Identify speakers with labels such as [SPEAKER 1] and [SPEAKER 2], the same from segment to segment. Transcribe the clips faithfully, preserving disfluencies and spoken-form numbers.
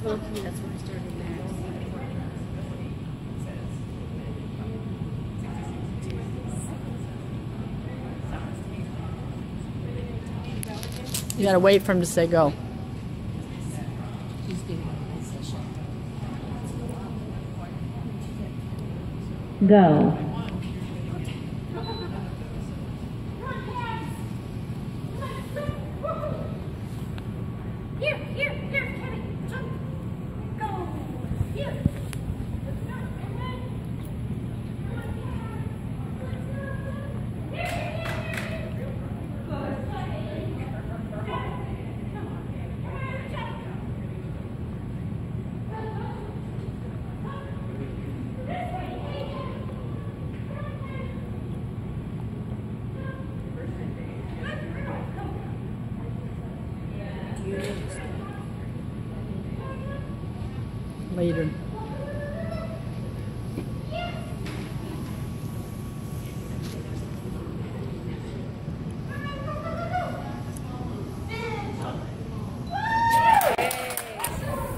[SPEAKER 1] Okay, that's when I started there.
[SPEAKER 2] You gotta wait for him to say go.
[SPEAKER 1] He's giving a nice session.
[SPEAKER 3] Go.
[SPEAKER 4] Here, here, here, Cabby, jump. Go. Here. Let's go. And then. Come on, here, here, here.
[SPEAKER 2] Later.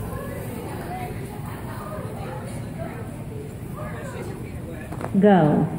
[SPEAKER 3] Go.